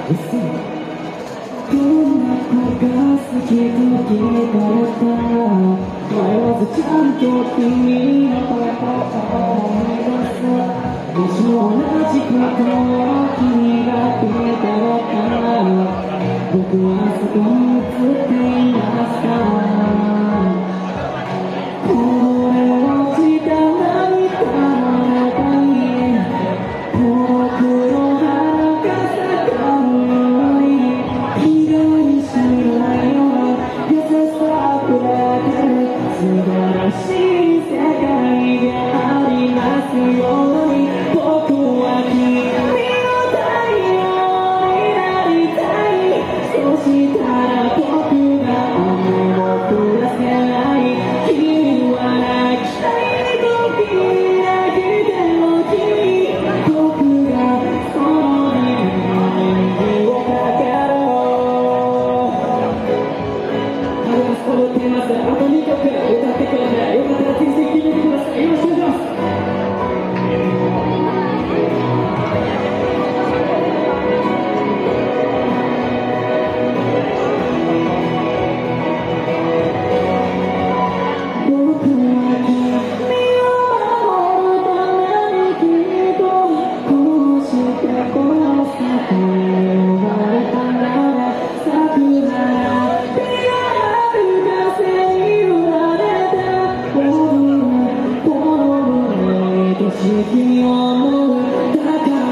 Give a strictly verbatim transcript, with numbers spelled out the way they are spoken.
どんな子が好きと聞かれたら迷わずちゃんと君のことを思い出す。もしも同じことを君が聞いたのかな、僕はそこに映っていました。これをした何かの中に僕の花が咲かぬように気がにしないような優しさあふれてる素晴らしい世界がありますように、僕は君の太陽になりたい。そしたら僕が雨も降らせない。君は泣きたい時泣きても君、僕がその耳をかける。励ますこのテーマであとにきょく歌ってくれて、よかったらぜひぜひ聴いてください。よろしくお願いします。君を思うだから